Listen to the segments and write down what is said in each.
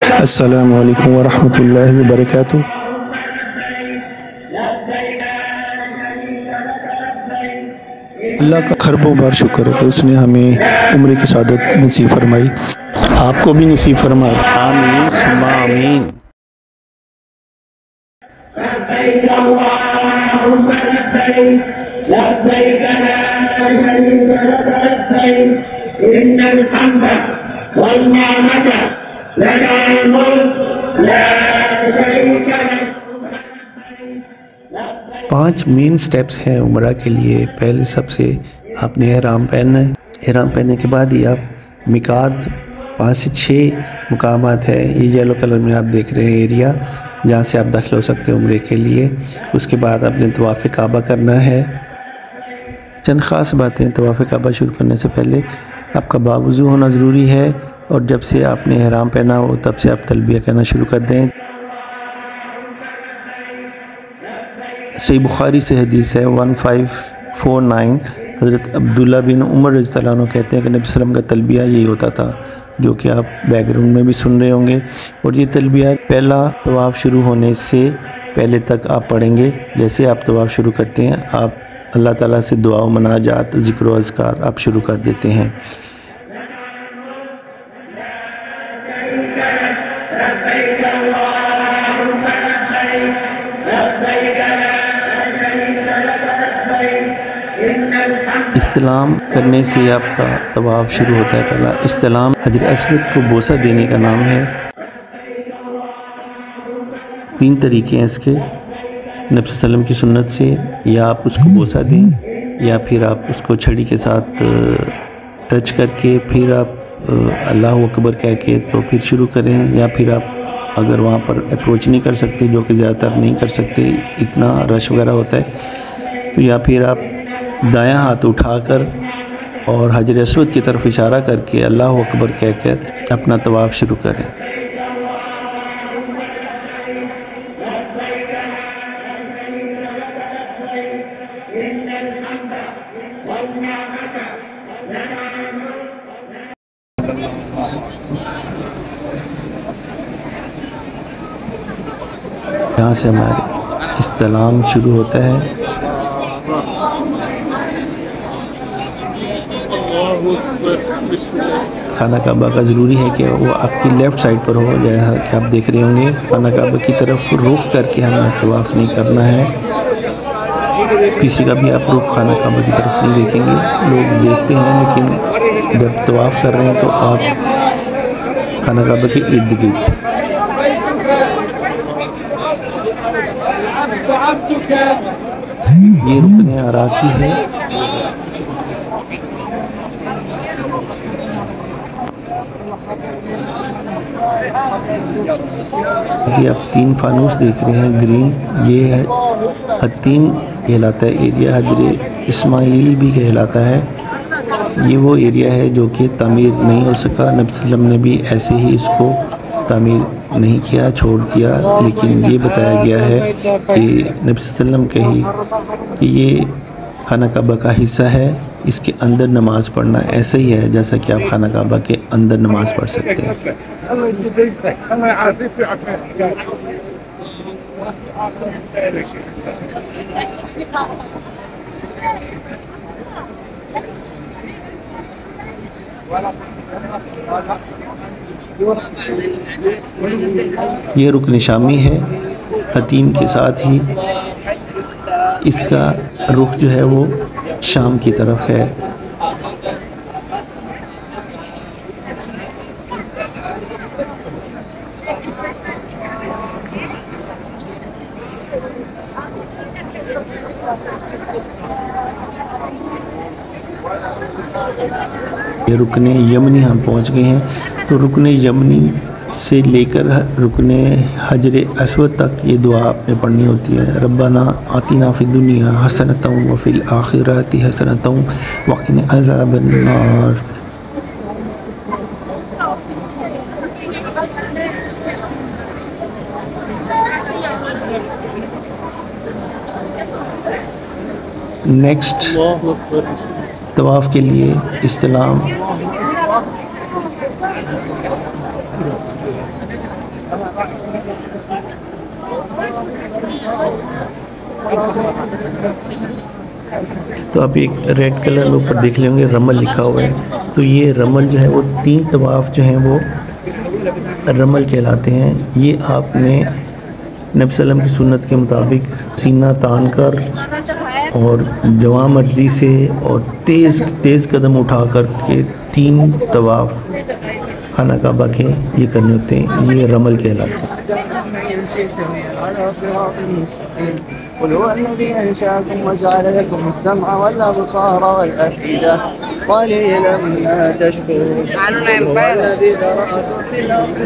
अस्सलामु अलैकुम वरहमतुल्लाहि वबरकातुहू। अल्लाह का खरबों बार शुक्र है कि उसने हमें उम्र की सादत नसीब फरमाई, आपको भी नसीब फरमाए। आमीन सुम्मा आमीन। पांच मेन स्टेप्स हैं उम्रा के लिए। पहले सबसे आपने एहराम पहनना है। एहराम पहनने के बाद ही आप मिकात 5 से 6 मुकामात है, ये येलो कलर में आप देख रहे हैं एरिया, जहाँ से आप दाखिल हो सकते हैं उम्रे के लिए। उसके बाद आपने तवाफ़ काबा करना है। चंद ख़ास बातें, तवाफ़ काबा शुरू करने से पहले आपका बावुज़ू होना ज़रूरी है, और जब से आपने एहराम पहना हो तब से आप तलबिया कहना शुरू कर दें। सही बुखारी से हदीस है 1549, हज़रत अब्दुल्ला बिन उमर रज़ियल्लाहु अन्हु कहते हैं कि नबी सल्लल्लाहु अलैहि वसल्लम का तलबिया यही होता था, जो कि आप बैकग्राउंड में भी सुन रहे होंगे। और ये तलबिया पहला तवाफ़ शुरू होने से पहले तक आप पढ़ेंगे। जैसे आप तवाफ़ शुरू करते हैं, आप अल्लाह ताला से दुआ व मनाजात, ज़िक्र व अज़कार आप शुरू कर देते हैं। इस्तिलाम करने से आपका तवाफ़ शुरू होता है। पहला इस्तिलाम हजर अस्वद को बोसा देने का नाम है। 3 तरीके हैं इसके, नबी सल्लल्लाहु अलैहि वसल्लम की सुन्नत से, या आप उसको बोसा दें, या फिर आप उसको छड़ी के साथ टच करके फिर आप अल्लाह अकबर कह के तो फिर शुरू करें, या फिर आप अगर वहाँ पर अप्रोच नहीं कर सकते, जो कि ज़्यादातर नहीं कर सकते, इतना रश वगैरह होता है, तो या फिर आप दायां हाथ उठाकर और हजर अस्वद की तरफ इशारा करके अल्लाह अकबर कहकर अपना तवाफ़ शुरू करें। यहाँ से हमारे इस्तिलाम शुरू होता है। खाना काबा का ज़रूरी है कि वो आपकी लेफ़्ट साइड पर हो, जैसा कि आप देख रहे होंगे। खाना काबा की तरफ रुख करके हमें तवाफ़ नहीं करना है। किसी का भी आप रुख खाना काबा की तरफ नहीं देखेंगे। लोग देखते हैं, लेकिन जब तवाफ़ कर रहे हैं तो आप खाना काबा के इर्द गिर्द। ये रुकने अराकी है। जी आप 3 फानूस देख रहे हैं ग्रीन, ये है हतीम कहलाता है एरिया, हजर इस्माइल भी कहलाता है। ये वो एरिया है जो कि तामीर नहीं हो सका। नबी सल्लल्लाहु अलैहि वसल्लम ने भी ऐसे ही इसको तामीर नहीं किया, छोड़ दिया, लेकिन ये बताया गया है कि नबी सल्लल्लाहु अलैहि वसल्लम कही कि ये खाना काबा का हिस्सा है, इसके अंदर नमाज़ पढ़ना ऐसा ही है जैसा कि आप खाना काबा के अंदर नमाज़ पढ़ सकते हैं। ये रुकन शामी है, हतीम के साथ ही इसका रुख जो है वो शाम की तरफ है। ये रुकने यमनी हम पहुंच गए हैं। तो रुकने यमनी से लेकर रुकने हजर अस्वद तक ये दुआ आपने पढ़नी होती है। रब्बाना आतिना फिद दुनिया हसनतम व फिल आखिरति हसनतम वक़िना अज़ाबन नार। नेक्स्ट तवाफ़ के लिए इस्तिलाम तो आप एक रेड कलर में ऊपर देख लेंगे रमल लिखा हुआ है। तो ये रमल जो है वो 3 तवाफ़ जो हैं वो रमल कहलाते हैं। ये आपने नबी सल्लम की सुन्नत के मुताबिक सीना तान कर और जवां मर्दी से और तेज़ कदम उठा कर के 3 तवाफ़ खाना काबा के ये करने होते हैं, ये रमल कहलाते हैं। قل هو الذي أنشأكم وجعل لكم السمع والأبصار والأفئدة قليلا ما تشكرون هو الذي ذرأكم في الأرض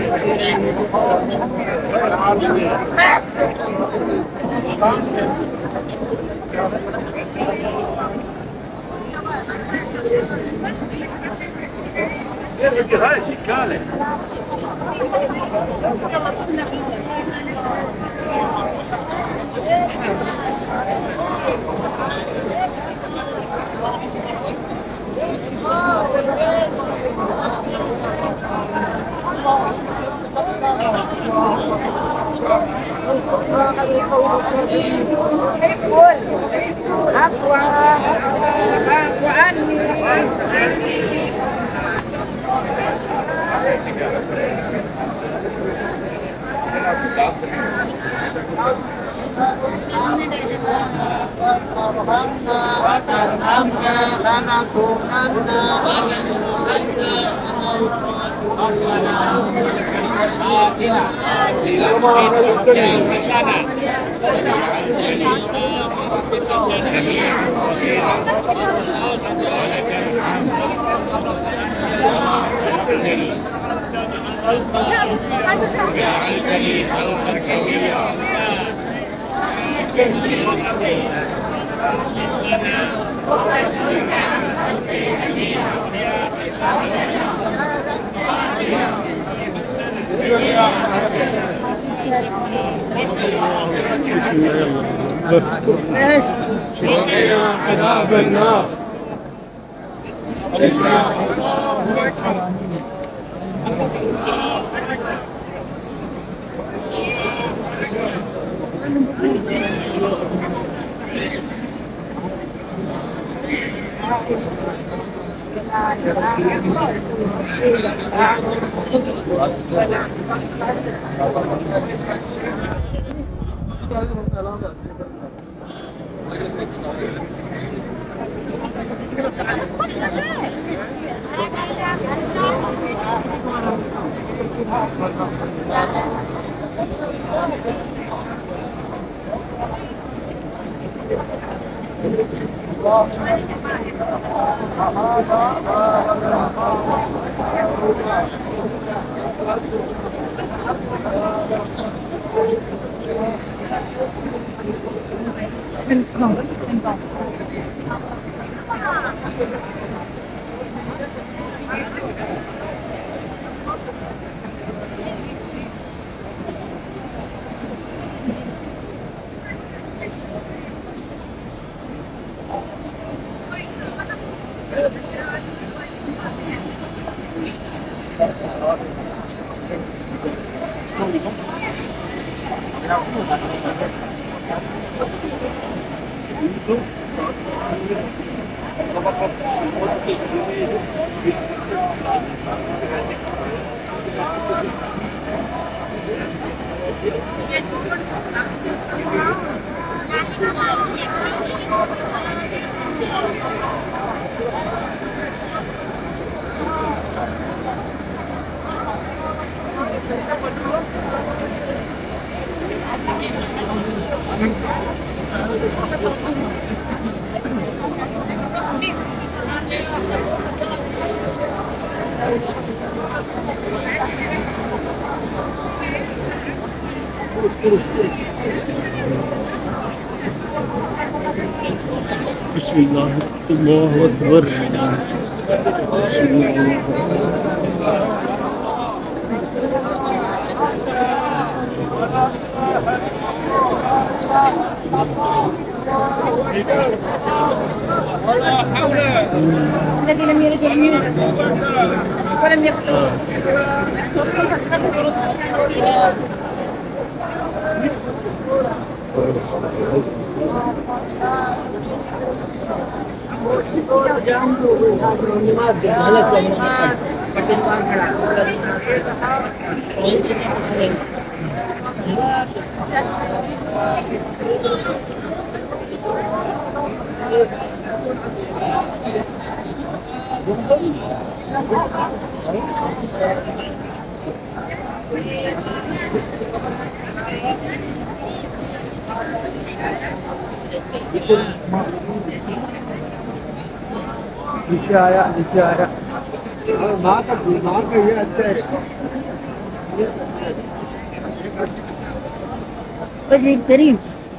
عذاب النار. بسم الله الله أكبر. الذي لم يلد ولم يولد ولم يكن नीचे आया माँ का ये अच्छा है करीम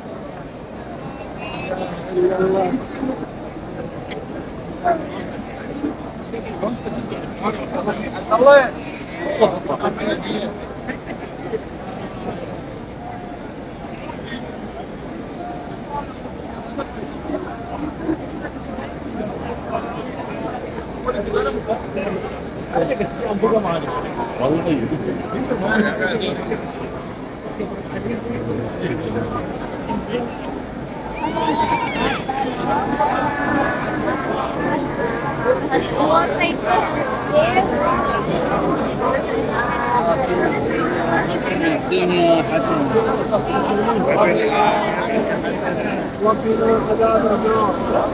الدنيا حسن وقنا عذاب النار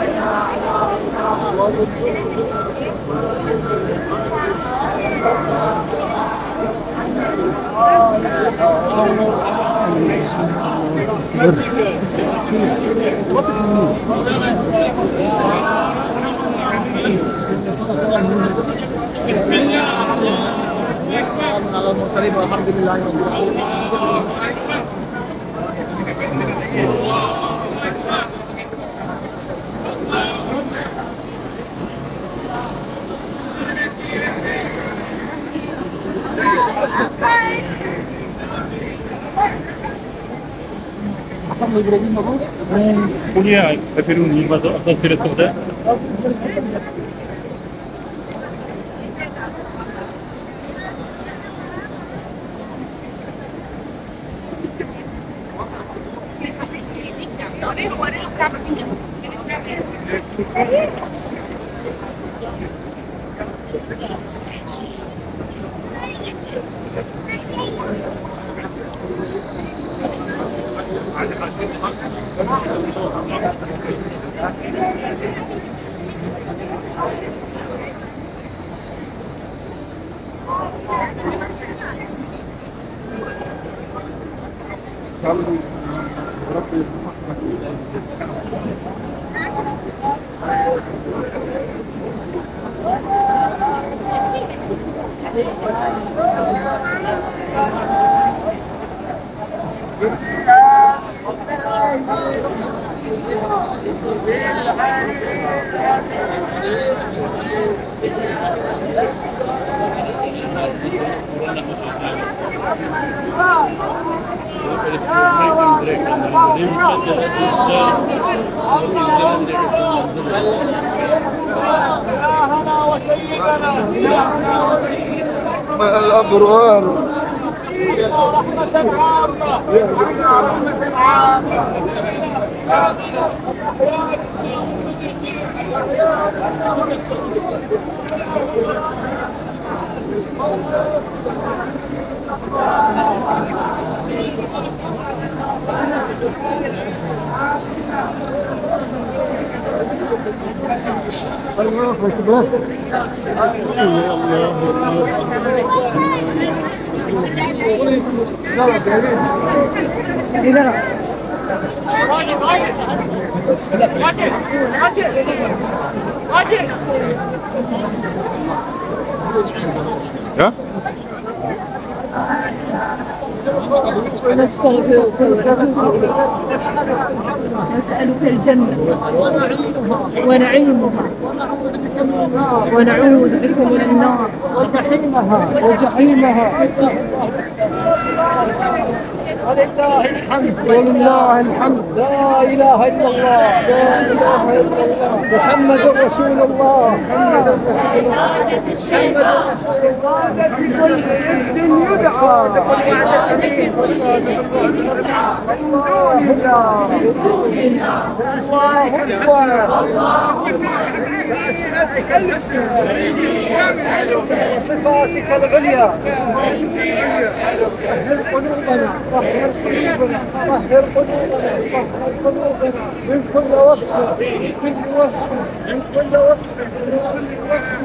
بسم الله على المرسلين والحمد لله رب العالمين. Julia, peperoni, vado a trasferire su te. الأبرار الله أكبر. ونستغفرك نسألك الجنة ونعيمها ونعوذ بك من النار وجحيمها ولله الحمد ولله الحمد لا إله إلا الله لا إله إلا الله محمد رسول الله محمد رسول الله محمد رسول الله بكل اسم يدعى والصادق الوعد وصفاتك العليا طهر قلوبنا طهر قلوبنا طهر قلوبنا طهر قلوبنا من كل وصف من كل وصف من كل وصف من كل وصف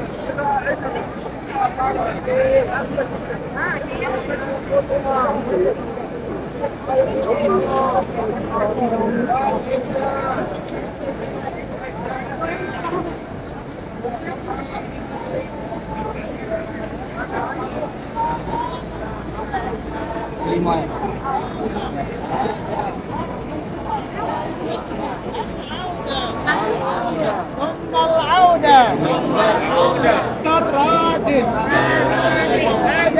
ثم العودة كالرادم بعد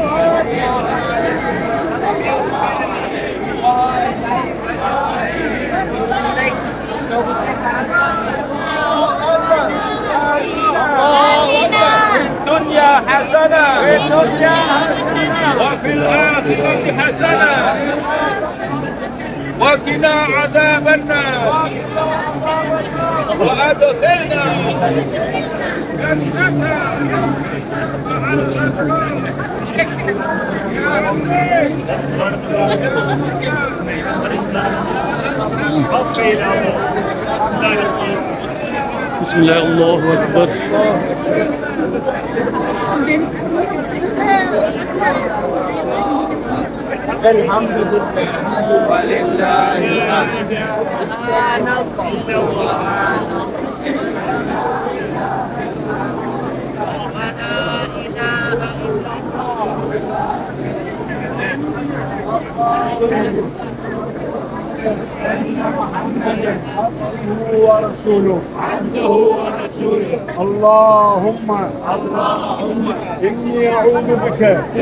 الدنيا حسنة وفي الآخرة حسنة وقنا عذاب النار وأدخلنا جنة مع الأبرار بسم الله الله أكبر. الحمد لله ولله الحمد. ورسوله اللهم إني أعوذ بك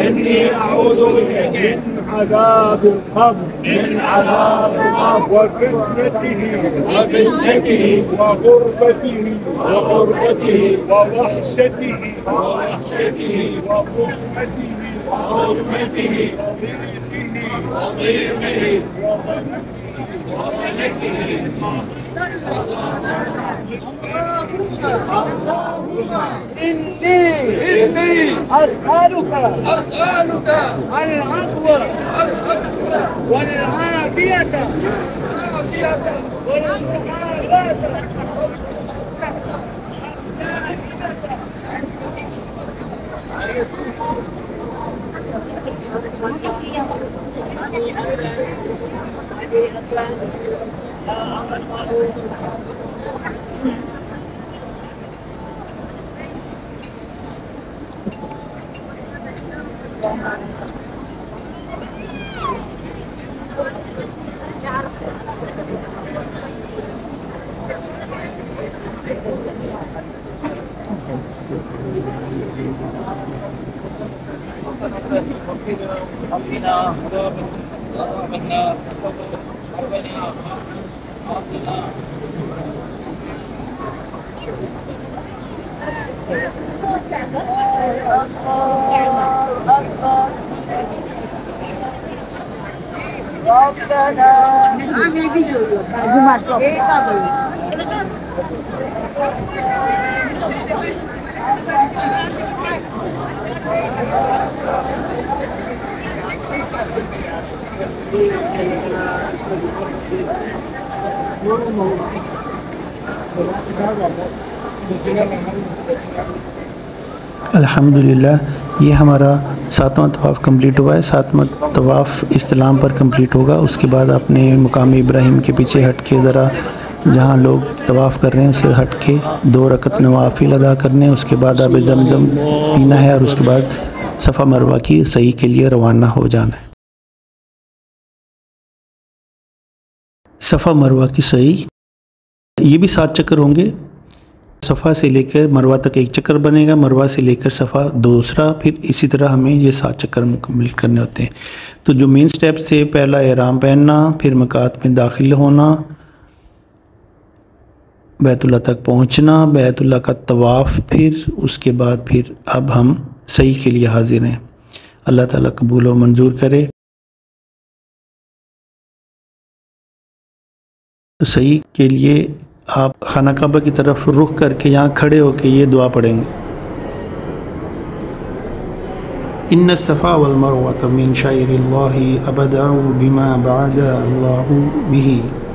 من عذاب القبر وفتنته وغربته ووحشته وظلمته وضيقه إني أسألك العفو والعافية والمعافاة अल्हम्दुलिल्लाह ये हमारा 7वां तवाफ़ कंप्लीट हुआ है। 7वां तवाफ़ इस्लाम पर कंप्लीट होगा। उसके बाद आपने मुकाम इब्राहिम के पीछे हट के ज़रा जहाँ लोग तवाफ़ कर रहे हैं उससे हट के 2 रकत नवाफिल अदा करने हैं। उसके बाद आप ज़मज़म पीना है और उसके बाद सफ़ा मरवा की सही के लिए रवाना हो जाना है। सफ़ा मरवा की सही ये भी 7 चक्कर होंगे। सफ़ा से लेकर मरवा तक एक चक्कर बनेगा, मरवा से लेकर सफ़ा दूसरा, फिर इसी तरह हमें ये 7 चक्कर मुकम्मल करने होते हैं। तो जो मेन स्टेप्स से पहला एहराम पहनना, फिर मकात में दाखिल होना, बैतुल्लाह तक पहुंचना, बैतुल्लाह का तवाफ़, फिर उसके बाद फिर अब हम सही के लिए हाजिर हैं। अल्लाह ताला कबूल व मंजूर करे। तो सही के लिए आप खाना काबा की तरफ रुख करके यहाँ खड़े होकर ये दुआ पढ़ेंगे। इन्न सफ़ा वल मरवा मिन शाइरिल्लाहि अबदअ बिमा बअदा अल्लाहु बिही।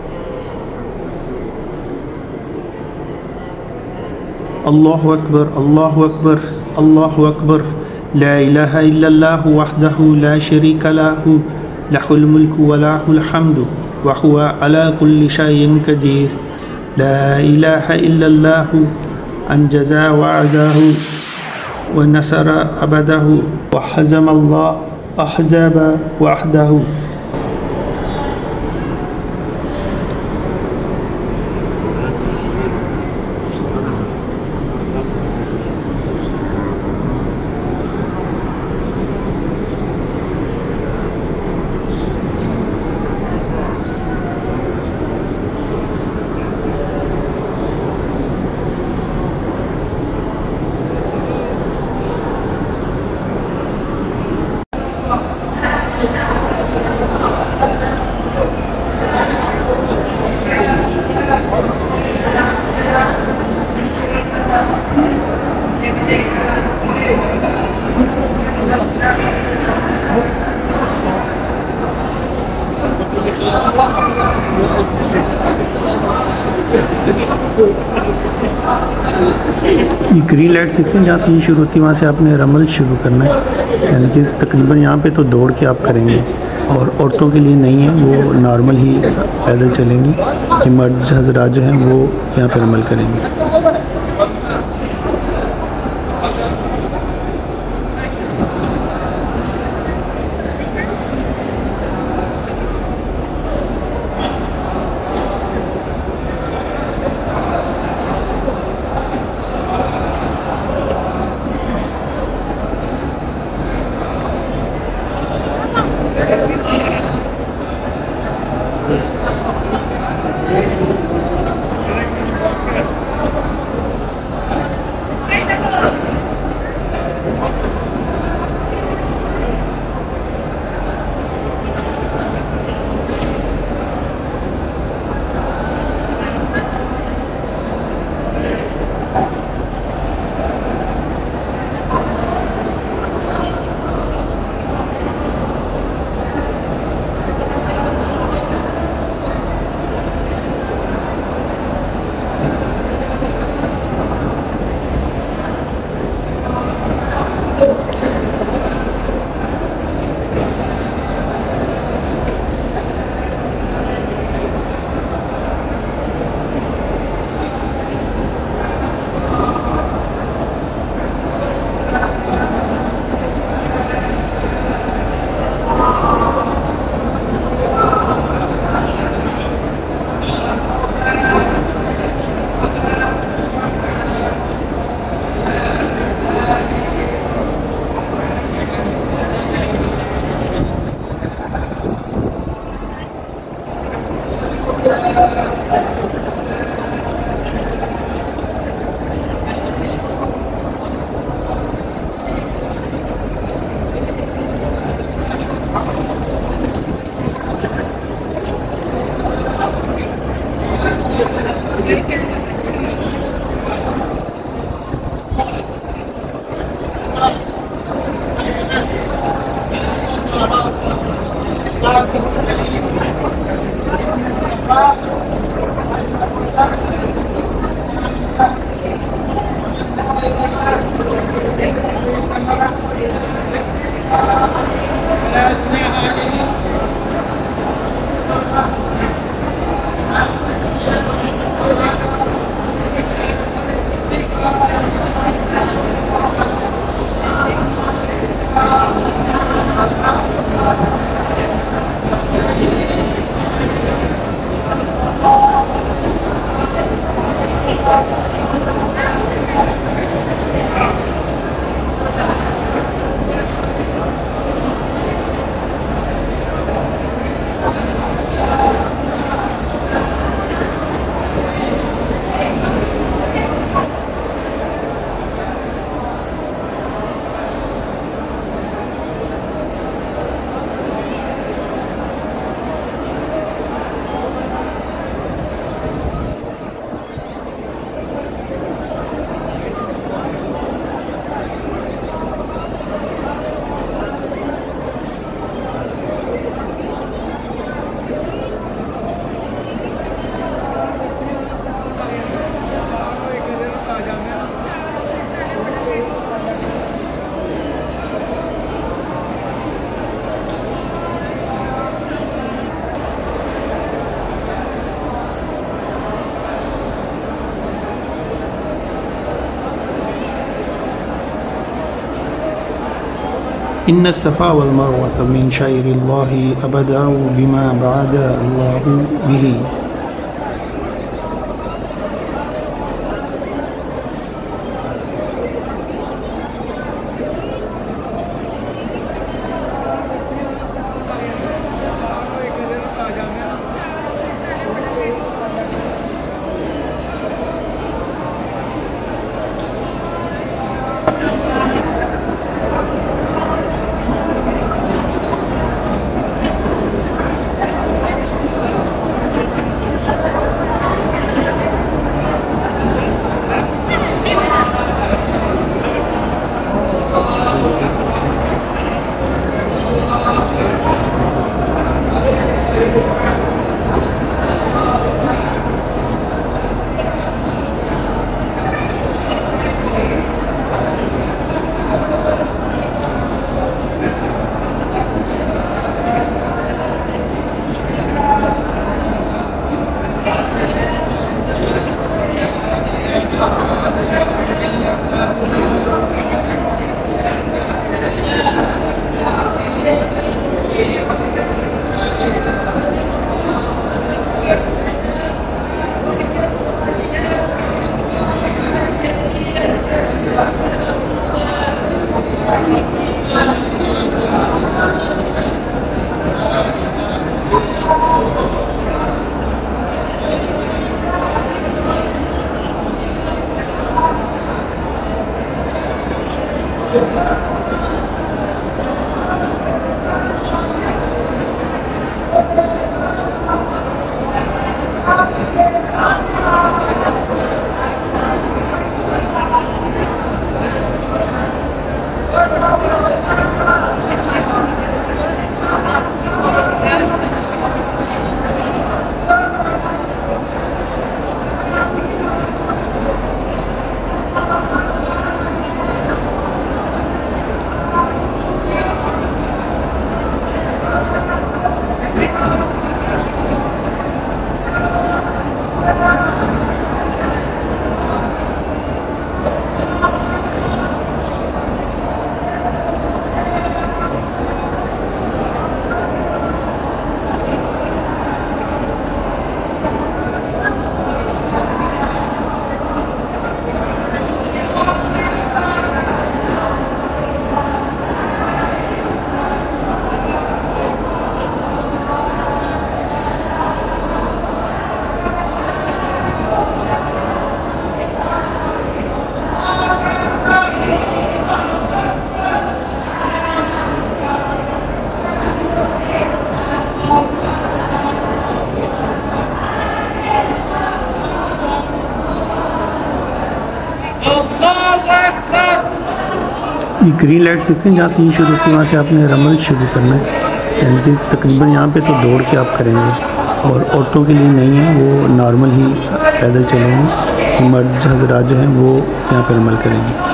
अल्लाहु अकबर, अल्लाहु अकबर, अल्लाहु अकबर, ला इलाहा इल्लल्लाहु वहदहु ला शरीका लहु, लहुल मुल्कु व लहुल हम्दु व हुवा अला कुल्लि शैइन कदीर। ला इलाहा इल्लल्लाहु अंजज़ा वअदहु व नसर अबदहु व हज़म अल्लाह अहज़ाब वहदहु। ये ग्रीन लाइट दिखें जहाँ से ये शुरू होती है, वहाँ से आपने रमल शुरू करना है, यानी कि तकरीबन यहाँ पे तो दौड़ के आप करेंगे। और औरतों के लिए नहीं है, वो नॉर्मल ही पैदल चलेंगी। ये मर्द हज़रात जो हैं वो यहाँ पर रमल करेंगे। इन्न सफ़ा वल मरवा मिन शाइरिल्लाहि अबदअ बिमा बअद अल्लाहु बिही। ये ग्रीन लाइट दिख रही है, जहाँ से ये शुरू होती है वहाँ से आपने रमल शुरू करना है, यानी कि तकरीबन यहाँ पे तो दौड़ के आप करेंगे। और औरतों के लिए नहीं है, वो नॉर्मल ही पैदल चलेंगे। मर्द हज़रात जो हैं वो यहाँ पर रमल करेंगे।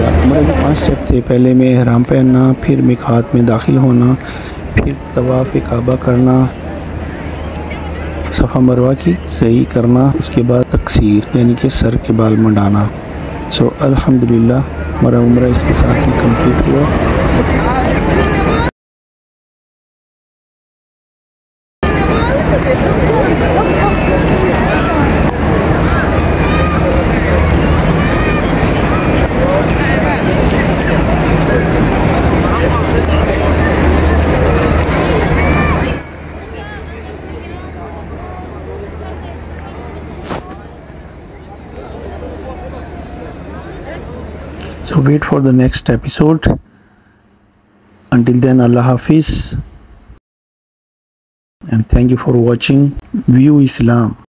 किया। उम्र के 5 स्टेप थे, पहले में ihram पहनना, फिर मिकात में दाखिल होना, फिर तवाफ़ काबा करना, सफ़ा मरवा की सही करना, उसके बाद तकसीर यानी कि सर के बाल मंडाना। सो अल्हम्दुलिल्लाह हमारा उम्र इसके साथ ही कंप्लीट हुआ। So wait for the next episode. Until then, Allah Hafiz, and thank you for watching View Islam.